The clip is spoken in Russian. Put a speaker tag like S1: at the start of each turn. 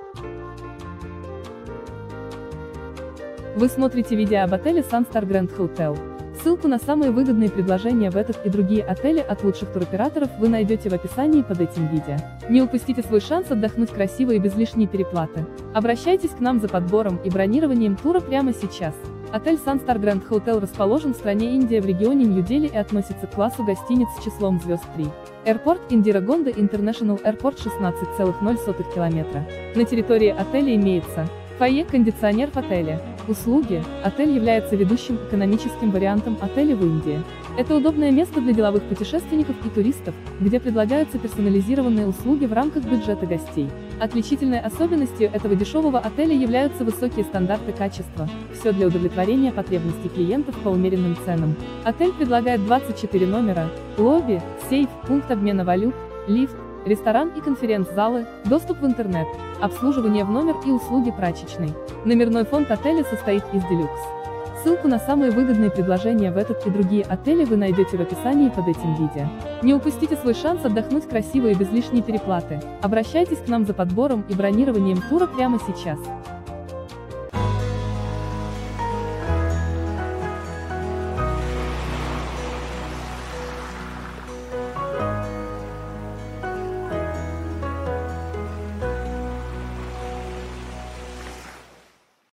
S1: Вы смотрите видео об отеле Sunstar Grand Hotel. Ссылку на самые выгодные предложения в этот и другие отели от лучших туроператоров вы найдете в описании под этим видео. Не упустите свой шанс отдохнуть красиво и без лишней переплаты. Обращайтесь к нам за подбором и бронированием тура прямо сейчас. Отель Sunstar Grand Hotel расположен в стране Индия в регионе Нью-Дели и относится к классу гостиниц с числом звезд 3. Аэропорт Индира-Ганди International Airport 16,0 километра. На территории отеля имеется фойе, кондиционер в отеле. Услуги. Отель является ведущим экономическим вариантом отелей в Индии. Это удобное место для деловых путешественников и туристов, где предлагаются персонализированные услуги в рамках бюджета гостей. Отличительной особенностью этого дешевого отеля являются высокие стандарты качества. Все для удовлетворения потребностей клиентов по умеренным ценам. Отель предлагает 24 номера, лобби, сейф, пункт обмена валют, лифт, ресторан и конференц-залы, доступ в интернет, обслуживание в номер и услуги прачечной. Номерной фонд отеля состоит из делюкс. Ссылку на самые выгодные предложения в этот и другие отели вы найдете в описании под этим видео. Не упустите свой шанс отдохнуть красиво и без лишней переплаты. Обращайтесь к нам за подбором и бронированием тура прямо сейчас.